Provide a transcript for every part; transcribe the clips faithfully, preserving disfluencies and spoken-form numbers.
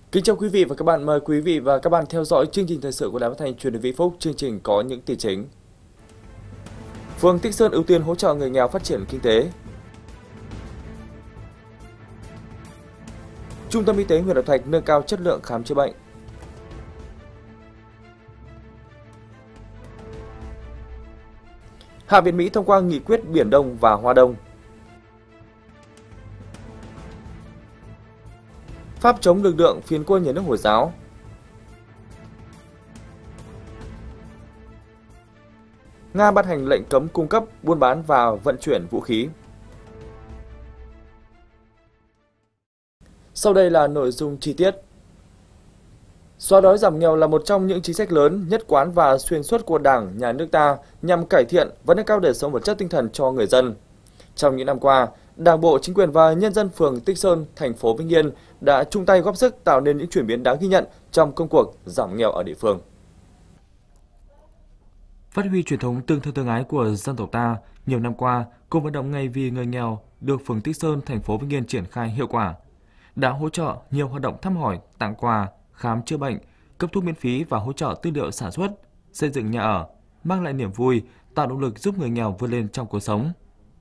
Kính chào quý vị và các bạn, mời quý vị và các bạn theo dõi chương trình thời sự của Đài Phát thanh Truyền hình Vĩnh Phúc. Chương trình có những tin chính. Phường Tích Sơn ưu tiên hỗ trợ người nghèo phát triển kinh tế. Trung tâm y tế huyện Lập Thạch nâng cao chất lượng khám chữa bệnh. Hạ viện Mỹ thông qua nghị quyết Biển Đông và Hoa Đông. Pháp chống lực lượng phiến quân nhà nước Hồi giáo. Nga ban hành lệnh cấm cung cấp, buôn bán và vận chuyển vũ khí. Sau đây là nội dung chi tiết. Xóa đói giảm nghèo là một trong những chính sách lớn, nhất quán và xuyên suốt của Đảng, Nhà nước ta nhằm cải thiện và nâng cao đời sống vật chất tinh thần cho người dân. Trong những năm qua, Đảng bộ, chính quyền và nhân dân phường Tích Sơn, thành phố Vĩnh Yên đã chung tay góp sức tạo nên những chuyển biến đáng ghi nhận trong công cuộc giảm nghèo ở địa phương. Phát huy truyền thống tương thân tương ái của dân tộc ta, nhiều năm qua, cuộc vận động Ngày vì người nghèo được phường Tích Sơn, thành phố Vĩnh Yên triển khai hiệu quả, đã hỗ trợ nhiều hoạt động thăm hỏi, tặng quà, khám chữa bệnh, cấp thuốc miễn phí và hỗ trợ tư liệu sản xuất, xây dựng nhà ở, mang lại niềm vui, tạo động lực giúp người nghèo vươn lên trong cuộc sống.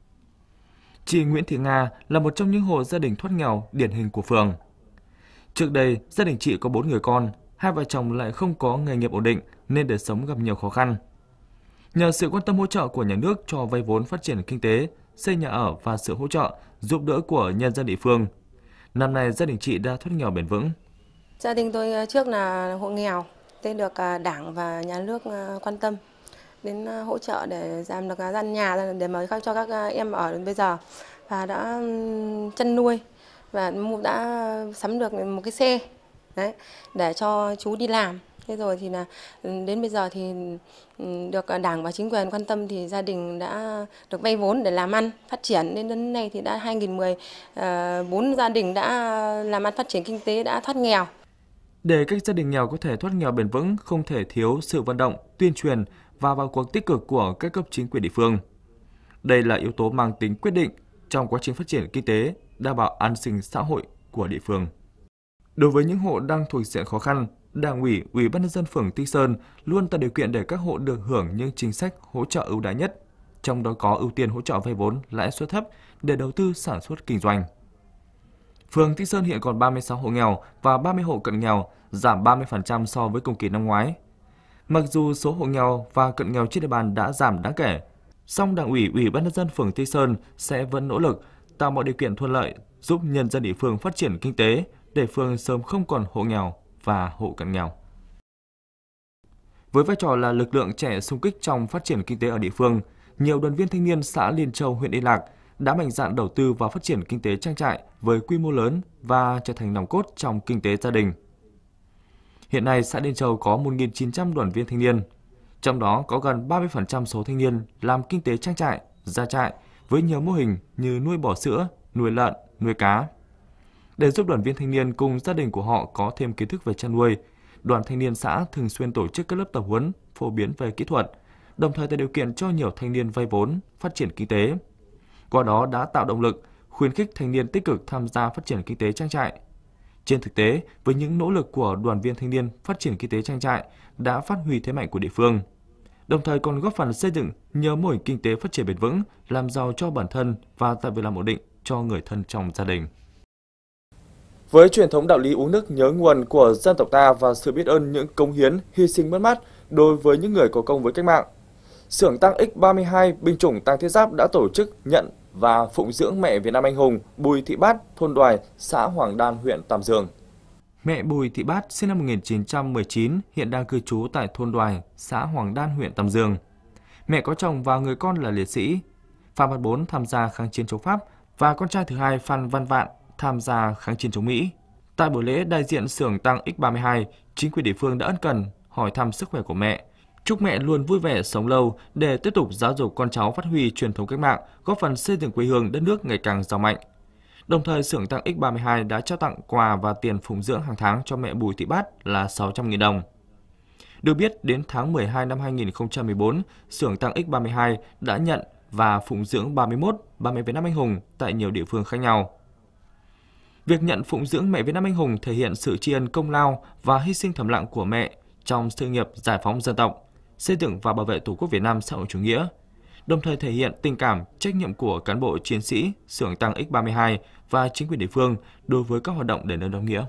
Chị Nguyễn Thị Nga là một trong những hộ gia đình thoát nghèo điển hình của phường. Trước đây, gia đình chị có bốn người con, hai vợ chồng lại không có nghề nghiệp ổn định nên đời sống gặp nhiều khó khăn. Nhờ sự quan tâm hỗ trợ của nhà nước cho vay vốn phát triển kinh tế, xây nhà ở và sự hỗ trợ, giúp đỡ của nhân dân địa phương, năm nay gia đình chị đã thoát nghèo bền vững. Gia đình tôi trước là hộ nghèo, nên được Đảng và nhà nước quan tâm đến hỗ trợ để làm được gian nhà để mà cho các em ở đến bây giờ, và đã chăn nuôi và đã sắm được một cái xe đấy để cho chú đi làm. Thế rồi thì là đến bây giờ thì được Đảng và chính quyền quan tâm thì gia đình đã được vay vốn để làm ăn phát triển, đến đến nay thì đã hai nghìn mười bốn gia đình đã làm ăn phát triển kinh tế, đã thoát nghèo. Để các gia đình nghèo có thể thoát nghèo bền vững, không thể thiếu sự vận động, tuyên truyền và vào cuộc tích cực của các cấp chính quyền địa phương. Đây là yếu tố mang tính quyết định trong quá trình phát triển kinh tế, đảm bảo an sinh xã hội của địa phương. Đối với những hộ đang thuộc diện khó khăn, Đảng ủy, Ủy ban nhân dân phường Tích Sơn luôn tạo điều kiện để các hộ được hưởng những chính sách hỗ trợ ưu đãi nhất, trong đó có ưu tiên hỗ trợ vay vốn lãi suất thấp để đầu tư sản xuất kinh doanh. Phường Tích Sơn hiện còn ba mươi sáu hộ nghèo và ba mươi hộ cận nghèo, giảm ba mươi phần trăm so với cùng kỳ năm ngoái. Mặc dù số hộ nghèo và cận nghèo trên địa bàn đã giảm đáng kể, song Đảng ủy, Ủy ban nhân dân phường Tích Sơn sẽ vẫn nỗ lực tạo mọi điều kiện thuận lợi giúp nhân dân địa phương phát triển kinh tế để phường sớm không còn hộ nghèo và hộ cận nghèo. Với vai trò là lực lượng trẻ xung kích trong phát triển kinh tế ở địa phương, nhiều đoàn viên thanh niên xã Liên Châu, huyện Yên Lạc đã mạnh dạn đầu tư vào phát triển kinh tế trang trại với quy mô lớn và trở thành nòng cốt trong kinh tế gia đình. Hiện nay, xã Liên Châu có một nghìn chín trăm đoàn viên thanh niên, trong đó có gần ba mươi phần trăm số thanh niên làm kinh tế trang trại, gia trại với nhiều mô hình như nuôi bò sữa, nuôi lợn, nuôi cá. Để giúp đoàn viên thanh niên cùng gia đình của họ có thêm kiến thức về chăn nuôi, đoàn thanh niên xã thường xuyên tổ chức các lớp tập huấn phổ biến về kỹ thuật, đồng thời tạo điều kiện cho nhiều thanh niên vay vốn phát triển kinh tế. Qua đó đã tạo động lực, khuyến khích thanh niên tích cực tham gia phát triển kinh tế trang trại. Trên thực tế, với những nỗ lực của đoàn viên thanh niên phát triển kinh tế trang trại đã phát huy thế mạnh của địa phương, đồng thời còn góp phần xây dựng nhiều mô hình kinh tế phát triển bền vững, làm giàu cho bản thân và tạo việc làm ổn định cho người thân trong gia đình. Với truyền thống đạo lý uống nước nhớ nguồn của dân tộc ta và sự biết ơn những cống hiến, hy sinh mất mát đối với những người có công với cách mạng, xưởng tang X ba mươi hai binh chủng Tăng Thiết Giáp đã tổ chức nhận và phụng dưỡng mẹ Việt Nam anh hùng Bùi Thị Bát, thôn Đoài, xã Hoàng Đan, huyện Tam Dương. Mẹ Bùi Thị Bát sinh năm một nghìn chín trăm mười chín, hiện đang cư trú tại thôn Đoài, xã Hoàng Đan, huyện Tam Dương. Mẹ có chồng và người con là liệt sĩ. Phan Văn Bốn tham gia kháng chiến chống Pháp và con trai thứ hai Phan Văn Vạn tham gia kháng chiến chống Mỹ. Tại buổi lễ, đại diện xưởng tang X ba mươi hai, chính quyền địa phương đã ân cần hỏi thăm sức khỏe của mẹ, chúc mẹ luôn vui vẻ sống lâu để tiếp tục giáo dục con cháu phát huy truyền thống cách mạng, góp phần xây dựng quê hương đất nước ngày càng giàu mạnh. Đồng thời, xưởng tang X ba mươi hai đã trao tặng quà và tiền phụng dưỡng hàng tháng cho mẹ Bùi Thị Bát là sáu trăm nghìn đồng. Được biết, đến tháng mười hai năm hai nghìn không trăm mười bốn, xưởng tang X ba mươi hai đã nhận và phụng dưỡng ba mươi mốt bà mẹ Việt Nam anh hùng tại nhiều địa phương khác nhau. Việc nhận phụng dưỡng mẹ Việt Nam anh hùng thể hiện sự tri ân công lao và hy sinh thầm lặng của mẹ trong sự nghiệp giải phóng dân tộc, xây dựng và bảo vệ Tổ quốc Việt Nam xã hội chủ nghĩa, đồng thời thể hiện tình cảm, trách nhiệm của cán bộ chiến sĩ xưởng tăng X ba mươi hai và chính quyền địa phương đối với các hoạt động đền ơn đáp nghĩa.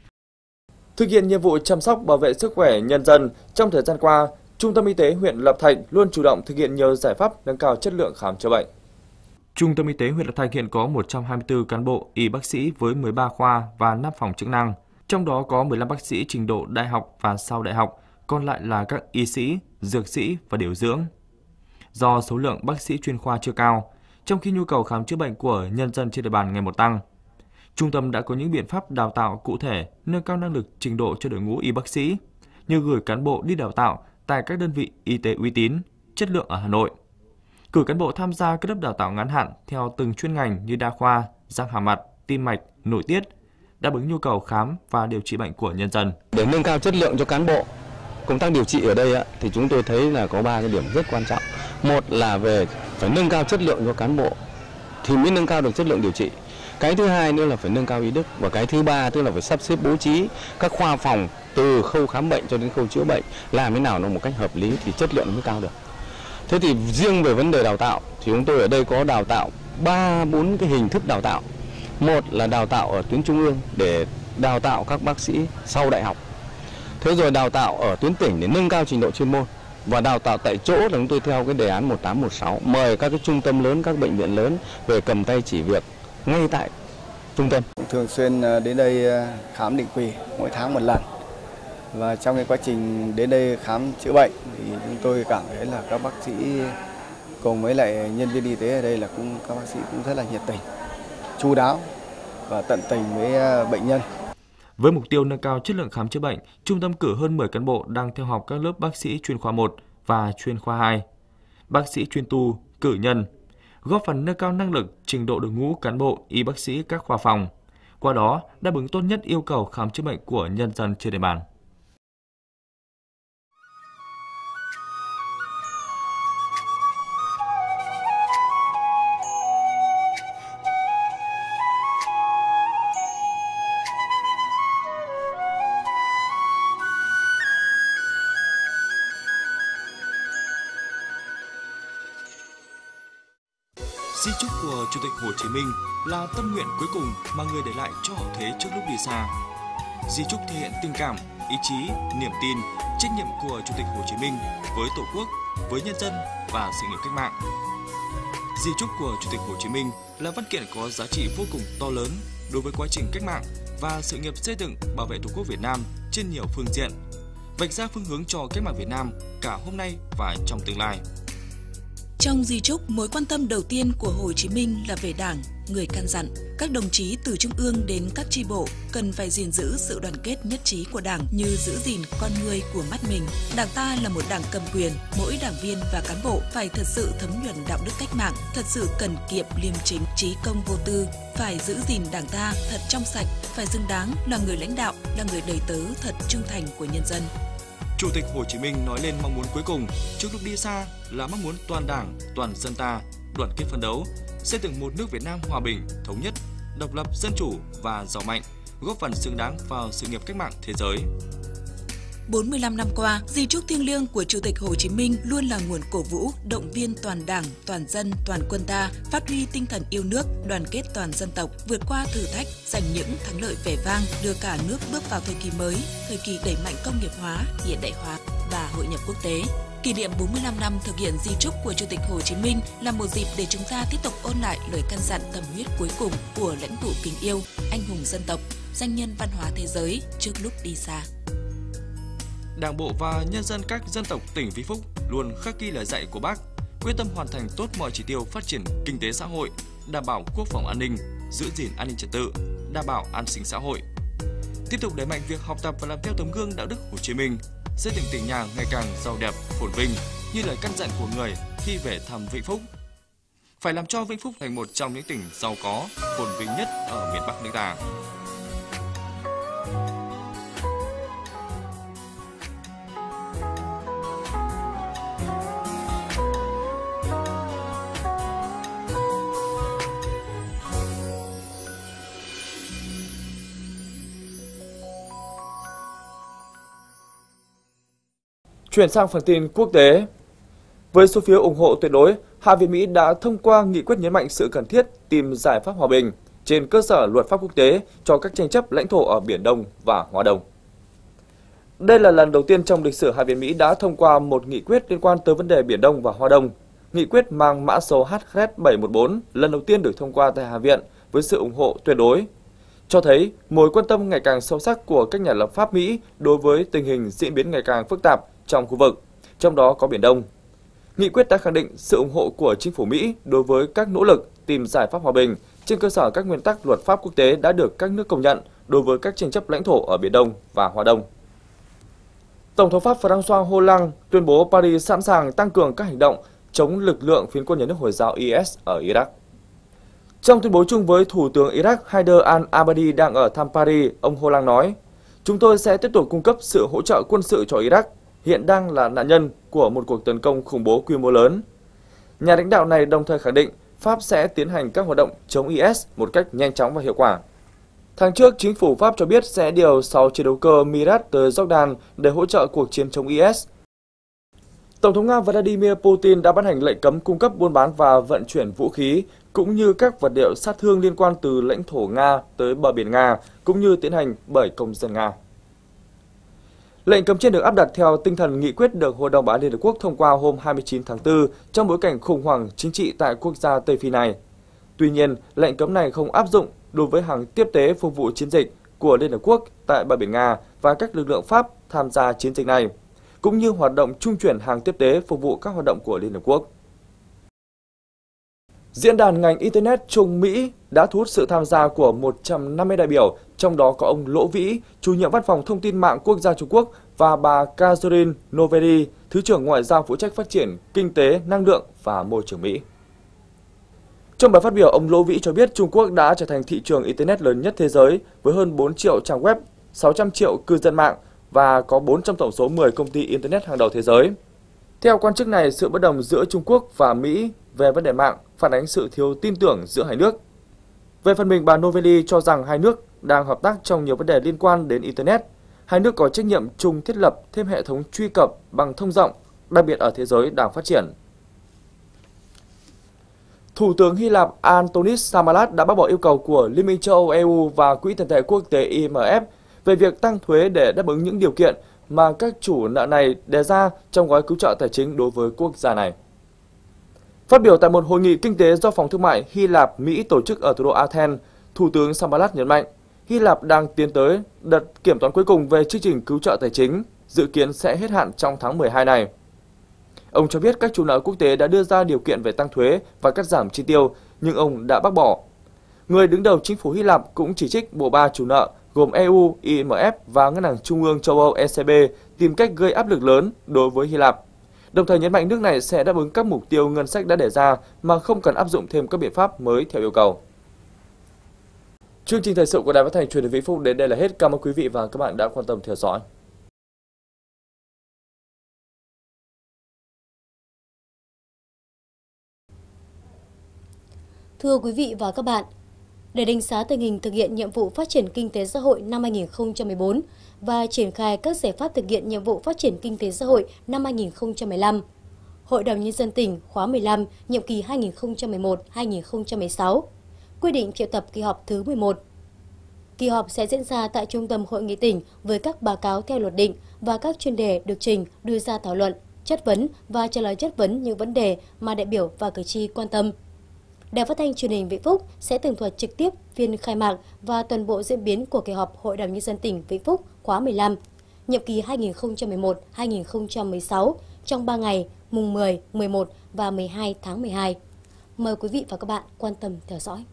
Thực hiện nhiệm vụ chăm sóc bảo vệ sức khỏe nhân dân, trong thời gian qua, Trung tâm Y tế huyện Lập Thạch luôn chủ động thực hiện nhiều giải pháp nâng cao chất lượng khám chữa bệnh. Trung tâm Y tế huyện Lập Thạch hiện có một trăm hai mươi tư cán bộ y bác sĩ với mười ba khoa và năm phòng chức năng, trong đó có mười lăm bác sĩ trình độ đại học và sau đại học, còn lại là các y sĩ, dược sĩ và điều dưỡng. Do số lượng bác sĩ chuyên khoa chưa cao, trong khi nhu cầu khám chữa bệnh của nhân dân trên địa bàn ngày một tăng, trung tâm đã có những biện pháp đào tạo cụ thể, nâng cao năng lực trình độ cho đội ngũ y bác sĩ, như gửi cán bộ đi đào tạo tại các đơn vị y tế uy tín, chất lượng ở Hà Nội, cử cán bộ tham gia các lớp đào tạo ngắn hạn theo từng chuyên ngành như đa khoa, răng hàm mặt, tim mạch, nội tiết, đáp ứng nhu cầu khám và điều trị bệnh của nhân dân. Để nâng cao chất lượng cho cán bộ, công tác điều trị ở đây thì chúng tôi thấy là có ba cái điểm rất quan trọng. Một là về phải nâng cao chất lượng cho cán bộ thì mới nâng cao được chất lượng điều trị. Cái thứ hai nữa là phải nâng cao y đức, và cái thứ ba tức là phải sắp xếp bố trí các khoa phòng từ khâu khám bệnh cho đến khâu chữa bệnh làm thế nào nó một cách hợp lý thì chất lượng nó mới cao được. Thế thì riêng về vấn đề đào tạo thì chúng tôi ở đây có đào tạo ba bốn cái hình thức đào tạo. Một là đào tạo ở tuyến trung ương để đào tạo các bác sĩ sau đại học. Thế rồi đào tạo ở tuyến tỉnh để nâng cao trình độ chuyên môn, và đào tạo tại chỗ là chúng tôi theo cái đề án một tám một sáu, mời các cái trung tâm lớn, các bệnh viện lớn về cầm tay chỉ việc ngay tại trung tâm. Thường xuyên đến đây khám định kỳ mỗi tháng một lần, và trong cái quá trình đến đây khám chữa bệnh thì chúng tôi cảm thấy là các bác sĩ cùng với lại nhân viên y tế ở đây là cũng các bác sĩ cũng rất là nhiệt tình, chu đáo và tận tình với bệnh nhân. Với mục tiêu nâng cao chất lượng khám chữa bệnh, trung tâm cử hơn mười cán bộ đang theo học các lớp bác sĩ chuyên khoa một và chuyên khoa hai, bác sĩ chuyên tu, cử nhân, góp phần nâng cao năng lực, trình độ đội ngũ cán bộ y bác sĩ các khoa phòng, qua đó đáp ứng tốt nhất yêu cầu khám chữa bệnh của nhân dân trên địa bàn. Di chúc của Chủ tịch Hồ Chí Minh là tâm nguyện cuối cùng mà người để lại cho hậu thế trước lúc đi xa. Di chúc thể hiện tình cảm, ý chí, niềm tin, trách nhiệm của Chủ tịch Hồ Chí Minh với Tổ quốc, với nhân dân và sự nghiệp cách mạng. Di chúc của Chủ tịch Hồ Chí Minh là văn kiện có giá trị vô cùng to lớn đối với quá trình cách mạng và sự nghiệp xây dựng bảo vệ Tổ quốc Việt Nam trên nhiều phương diện, vạch ra phương hướng cho cách mạng Việt Nam cả hôm nay và trong tương lai. Trong di chúc, mối quan tâm đầu tiên của Hồ Chí Minh là về Đảng, người căn dặn các đồng chí từ trung ương đến các chi bộ cần phải gìn giữ sự đoàn kết nhất trí của Đảng như giữ gìn con người của mắt mình. Đảng ta là một đảng cầm quyền, mỗi đảng viên và cán bộ phải thật sự thấm nhuần đạo đức cách mạng, thật sự cần kiệm liêm chính, trí công vô tư, phải giữ gìn Đảng ta thật trong sạch, phải xứng đáng là người lãnh đạo, là người đầy tớ thật trung thành của nhân dân. Chủ tịch Hồ Chí Minh nói lên mong muốn cuối cùng trước lúc đi xa là mong muốn toàn Đảng, toàn dân ta đoàn kết phấn đấu, xây dựng một nước Việt Nam hòa bình, thống nhất, độc lập, dân chủ và giàu mạnh, góp phần xứng đáng vào sự nghiệp cách mạng thế giới. bốn mươi lăm năm qua, di chúc thiêng liêng của Chủ tịch Hồ Chí Minh luôn là nguồn cổ vũ, động viên toàn Đảng, toàn dân, toàn quân ta phát huy tinh thần yêu nước, đoàn kết toàn dân tộc, vượt qua thử thách, giành những thắng lợi vẻ vang, đưa cả nước bước vào thời kỳ mới, thời kỳ đẩy mạnh công nghiệp hóa, hiện đại hóa và hội nhập quốc tế. Kỷ niệm bốn mươi lăm năm thực hiện di chúc của Chủ tịch Hồ Chí Minh là một dịp để chúng ta tiếp tục ôn lại lời căn dặn tâm huyết cuối cùng của lãnh tụ kính yêu, anh hùng dân tộc, danh nhân văn hóa thế giới trước lúc đi xa. Đảng bộ và nhân dân các dân tộc tỉnh Vĩnh Phúc luôn khắc ghi lời dạy của Bác, quyết tâm hoàn thành tốt mọi chỉ tiêu phát triển kinh tế xã hội, đảm bảo quốc phòng an ninh, giữ gìn an ninh trật tự, đảm bảo an sinh xã hội. Tiếp tục đẩy mạnh việc học tập và làm theo tấm gương đạo đức Hồ Chí Minh, xây dựng tỉnh nhà ngày càng giàu đẹp, phồn vinh như lời căn dặn của người khi về thăm Vĩnh Phúc. Phải làm cho Vĩnh Phúc thành một trong những tỉnh giàu có, phồn vinh nhất ở miền Bắc nước ta. Chuyển sang phần tin quốc tế. Với số phiếu ủng hộ tuyệt đối, Hạ viện Mỹ đã thông qua nghị quyết nhấn mạnh sự cần thiết tìm giải pháp hòa bình trên cơ sở luật pháp quốc tế cho các tranh chấp lãnh thổ ở Biển Đông và Hoa Đông. Đây là lần đầu tiên trong lịch sử Hạ viện Mỹ đã thông qua một nghị quyết liên quan tới vấn đề Biển Đông và Hoa Đông. Nghị quyết mang mã số H Z bảy một bốn lần đầu tiên được thông qua tại Hạ viện với sự ủng hộ tuyệt đối, cho thấy mối quan tâm ngày càng sâu sắc của các nhà lập pháp Mỹ đối với tình hình diễn biến ngày càng phức tạp trong khu vực, trong đó có Biển Đông. Nghị quyết đã khẳng định sự ủng hộ của chính phủ Mỹ đối với các nỗ lực tìm giải pháp hòa bình trên cơ sở các nguyên tắc luật pháp quốc tế đã được các nước công nhận đối với các tranh chấp lãnh thổ ở Biển Đông và Hoa Đông. Tổng thống Pháp François Hollande tuyên bố Paris sẵn sàng tăng cường các hành động chống lực lượng phiến quân nhà nước Hồi giáo I S ở Iraq. Trong tuyên bố chung với Thủ tướng Iraq Haider al-Abadi đang ở thăm Paris, ông Hollande nói, chúng tôi sẽ tiếp tục cung cấp sự hỗ trợ quân sự cho Iraq, hiện đang là nạn nhân của một cuộc tấn công khủng bố quy mô lớn. Nhà lãnh đạo này đồng thời khẳng định Pháp sẽ tiến hành các hoạt động chống I S một cách nhanh chóng và hiệu quả. Tháng trước, chính phủ Pháp cho biết sẽ điều sáu chiến đấu cơ Mirage tới Jordan để hỗ trợ cuộc chiến chống I S. Tổng thống Nga Vladimir Putin đã ban hành lệnh cấm cung cấp buôn bán và vận chuyển vũ khí, cũng như các vật liệu sát thương liên quan từ lãnh thổ Nga tới bờ biển Nga, cũng như tiến hành bởi công dân Nga. Lệnh cấm trên được áp đặt theo tinh thần nghị quyết được Hội đồng Bảo an Liên Hợp Quốc thông qua hôm hai mươi chín tháng tư trong bối cảnh khủng hoảng chính trị tại quốc gia Tây Phi này. Tuy nhiên, lệnh cấm này không áp dụng đối với hàng tiếp tế phục vụ chiến dịch của Liên Hợp Quốc tại bờ biển Nga và các lực lượng Pháp tham gia chiến dịch này, cũng như hoạt động trung chuyển hàng tiếp tế phục vụ các hoạt động của Liên Hợp Quốc. Diễn đàn ngành Internet Trung Mỹ đã thu hút sự tham gia của một trăm năm mươi đại biểu, trong đó có ông Lỗ Vĩ, chủ nhiệm Văn phòng Thông tin mạng Quốc gia Trung Quốc, và bà Catherine Novely, Thứ trưởng Ngoại giao phụ trách phát triển kinh tế, năng lượng và môi trường Mỹ. Trong bài phát biểu, ông Lỗ Vĩ cho biết Trung Quốc đã trở thành thị trường Internet lớn nhất thế giới với hơn bốn triệu trang web, sáu trăm triệu cư dân mạng và có bốn trong tổng số mười công ty Internet hàng đầu thế giới. Theo quan chức này, sự bất đồng giữa Trung Quốc và Mỹ về vấn đề mạng phản ánh sự thiếu tin tưởng giữa hai nước. Về phần mình, bà Novely cho rằng hai nước đang hợp tác trong nhiều vấn đề liên quan đến Internet. Hai nước có trách nhiệm chung thiết lập thêm hệ thống truy cập bằng thông rộng, đặc biệt ở thế giới đang phát triển. Thủ tướng Hy Lạp Antonis Samaras đã bác bỏ yêu cầu của Liên minh châu Âu E U và Quỹ tiền tệ quốc tế I M F về việc tăng thuế để đáp ứng những điều kiện mà các chủ nợ này đề ra trong gói cứu trợ tài chính đối với quốc gia này. Phát biểu tại một hội nghị kinh tế do Phòng Thương mại Hy Lạp Mỹ tổ chức ở thủ đô Athens, Thủ tướng Samaras nhấn mạnh Hy Lạp đang tiến tới đợt kiểm toán cuối cùng về chương trình cứu trợ tài chính, dự kiến sẽ hết hạn trong tháng mười hai này. Ông cho biết các chủ nợ quốc tế đã đưa ra điều kiện về tăng thuế và cắt giảm chi tiêu, nhưng ông đã bác bỏ. Người đứng đầu chính phủ Hy Lạp cũng chỉ trích bộ ba chủ nợ gồm E U, I M F và Ngân hàng Trung ương châu Âu E C B tìm cách gây áp lực lớn đối với Hy Lạp, đồng thời nhấn mạnh nước này sẽ đáp ứng các mục tiêu ngân sách đã đề ra mà không cần áp dụng thêm các biện pháp mới theo yêu cầu. Chương trình thời sự của Đài Phát thanh Truyền hình Vĩnh Phúc đến đây là hết. Cảm ơn quý vị và các bạn đã quan tâm theo dõi. Thưa quý vị và các bạn, để đánh giá tình hình thực hiện nhiệm vụ phát triển kinh tế xã hội năm hai nghìn không trăm mười bốn và triển khai các giải pháp thực hiện nhiệm vụ phát triển kinh tế xã hội năm hai nghìn không trăm mười lăm, Hội đồng Nhân dân tỉnh khóa mười lăm, nhiệm kỳ hai nghìn không trăm mười một đến hai nghìn không trăm mười sáu, quyết định triệu tập kỳ họp thứ mười một. Kỳ họp sẽ diễn ra tại Trung tâm Hội nghị tỉnh với các báo cáo theo luật định và các chuyên đề được trình đưa ra thảo luận, chất vấn và trả lời chất vấn những vấn đề mà đại biểu và cử tri quan tâm. Đài Phát thanh Truyền hình Vĩnh Phúc sẽ tường thuật trực tiếp phiên khai mạc và toàn bộ diễn biến của kỳ họp Hội đồng Nhân dân tỉnh Vĩnh Phúc khóa mười lăm, nhiệm kỳ hai nghìn không trăm mười một đến hai nghìn không trăm mười sáu trong ba ngày mùng mười, mười một và mười hai tháng mười hai. Mời quý vị và các bạn quan tâm theo dõi.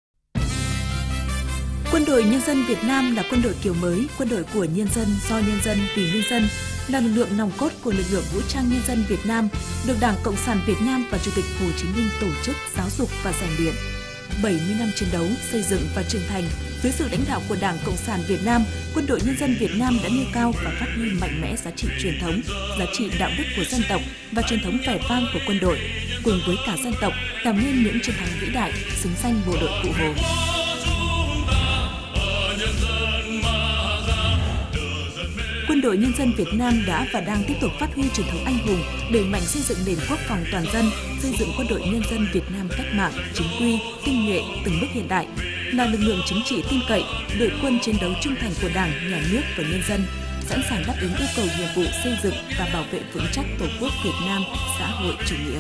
Quân đội Nhân dân Việt Nam là quân đội kiểu mới, quân đội của nhân dân, do nhân dân, vì nhân dân, là lực lượng nòng cốt của lực lượng vũ trang nhân dân Việt Nam, được Đảng Cộng sản Việt Nam và Chủ tịch Hồ Chí Minh tổ chức, giáo dục và rèn luyện. bảy mươi năm chiến đấu, xây dựng và trưởng thành, dưới sự lãnh đạo của Đảng Cộng sản Việt Nam, quân đội nhân dân Việt Nam đã nêu cao và phát huy mạnh mẽ giá trị truyền thống, giá trị đạo đức của dân tộc và truyền thống vẻ vang của quân đội, cùng với cả dân tộc làm nên những chiến thắng vĩ đại, xứng danh bộ đội Cụ Hồ. Quân đội Nhân dân Việt Nam đã và đang tiếp tục phát huy truyền thống anh hùng, đẩy mạnh xây dựng nền quốc phòng toàn dân, xây dựng Quân đội Nhân dân Việt Nam cách mạng, chính quy, tinh nhuệ, từng bước hiện đại, là lực lượng chính trị tin cậy, đội quân chiến đấu trung thành của Đảng, Nhà nước và nhân dân, sẵn sàng đáp ứng yêu cầu nhiệm vụ xây dựng và bảo vệ vững chắc Tổ quốc Việt Nam xã hội chủ nghĩa.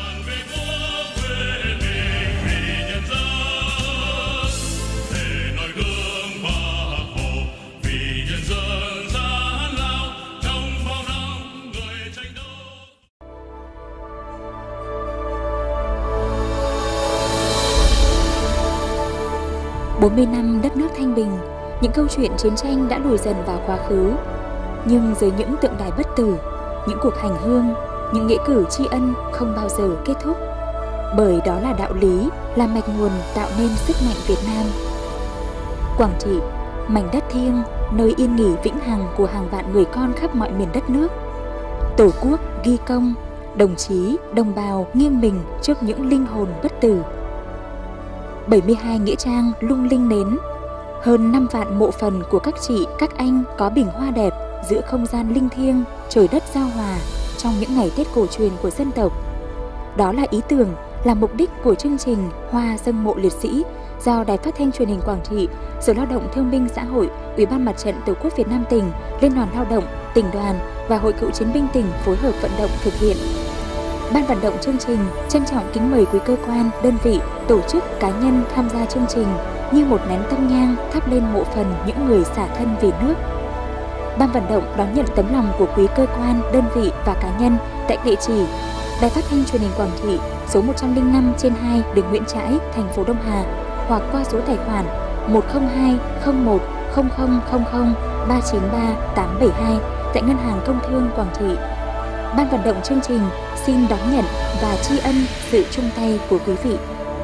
bốn mươi năm đất nước thanh bình, những câu chuyện chiến tranh đã lùi dần vào quá khứ. Nhưng dưới những tượng đài bất tử, những cuộc hành hương, những nghĩa cử tri ân không bao giờ kết thúc. Bởi đó là đạo lý, là mạch nguồn tạo nên sức mạnh Việt Nam. Quảng Trị, mảnh đất thiêng, nơi yên nghỉ vĩnh hằng của hàng vạn người con khắp mọi miền đất nước. Tổ quốc ghi công, đồng chí, đồng bào nghiêng mình trước những linh hồn bất tử. bảy mươi hai nghĩa trang lung linh nến, hơn năm vạn mộ phần của các chị, các anh có bình hoa đẹp giữa không gian linh thiêng, trời đất giao hòa trong những ngày Tết cổ truyền của dân tộc. Đó là ý tưởng, là mục đích của chương trình Hoa dâng mộ liệt sĩ do Đài Phát thanh Truyền hình Quảng Trị, Sở Lao động Thương binh Xã hội, Ủy ban Mặt trận Tổ quốc Việt Nam tỉnh, Liên đoàn Lao động, tỉnh đoàn và Hội Cựu chiến binh tỉnh phối hợp vận động thực hiện. Ban vận động chương trình trân trọng kính mời quý cơ quan, đơn vị, tổ chức, cá nhân tham gia chương trình như một nén tâm nhang thắp lên mộ phần những người xả thân vì nước. Ban vận động đón nhận tấm lòng của quý cơ quan, đơn vị và cá nhân tại địa chỉ Đài Phát thanh Truyền hình Quảng Trị, số một trăm lẻ năm trên hai đường Nguyễn Trãi, thành phố Đông Hà, hoặc qua số tài khoản một không hai không một không không không không ba chín ba tám bảy hai tại Ngân hàng Công thương Quảng Trị. Ban vận động chương trình xin đón nhận và tri ân sự chung tay của quý vị.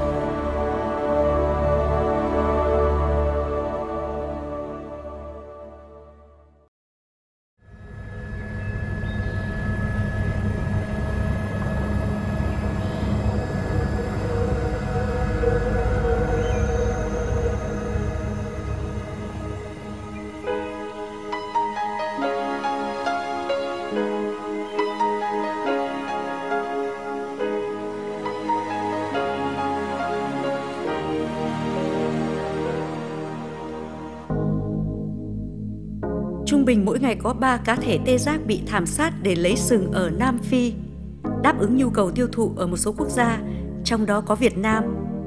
Trung bình mỗi ngày có ba cá thể tê giác bị thảm sát để lấy sừng ở Nam Phi, đáp ứng nhu cầu tiêu thụ ở một số quốc gia, trong đó có Việt Nam.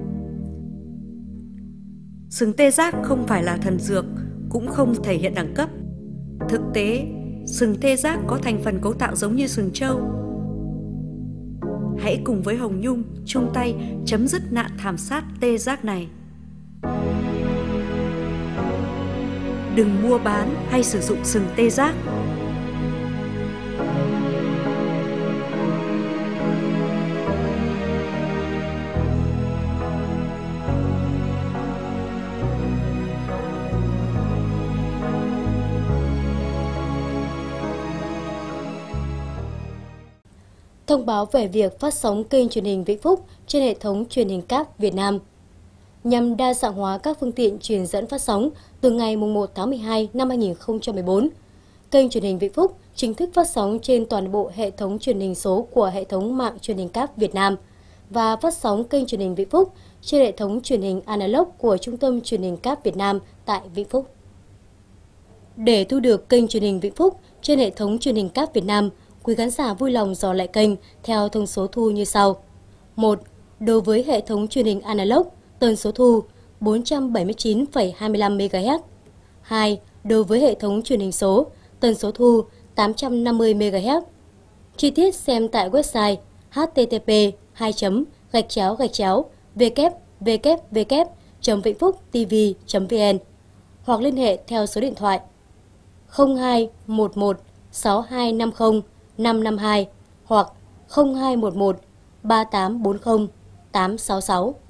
Sừng tê giác không phải là thần dược, cũng không thể hiện đẳng cấp. Thực tế, sừng tê giác có thành phần cấu tạo giống như sừng trâu. Hãy cùng với Hồng Nhung chung tay chấm dứt nạn thảm sát tê giác này. Đừng mua bán hay sử dụng sừng tê giác. Thông báo về việc phát sóng kênh truyền hình Vĩnh Phúc trên hệ thống truyền hình cáp Việt Nam. Nhằm đa dạng hóa các phương tiện truyền dẫn phát sóng từ ngày mùng một tháng mười hai năm hai nghìn không trăm mười bốn, kênh truyền hình Vĩnh Phúc chính thức phát sóng trên toàn bộ hệ thống truyền hình số của hệ thống mạng truyền hình cáp Việt Nam và phát sóng kênh truyền hình Vĩnh Phúc trên hệ thống truyền hình analog của Trung tâm Truyền hình cáp Việt Nam tại Vĩnh Phúc. Để thu được kênh truyền hình Vĩnh Phúc trên hệ thống truyền hình cáp Việt Nam, quý khán giả vui lòng dò lại kênh theo thông số thu như sau. một. Đối với hệ thống truyền hình analog, tần số thu bốn trăm bảy mươi chín phẩy hai mươi lăm mê ga héc. hai. Đối với hệ thống truyền hình số, tần số thu tám trăm năm mươi mê ga héc. Chi tiết xem tại website h t t p hai gạch chéo gạch chéo w w w chấm vĩnh phúc t v chấm v n hoặc liên hệ theo số điện thoại không hai một một sáu hai năm không năm năm hai hoặc không hai một một ba tám bốn không tám sáu sáu.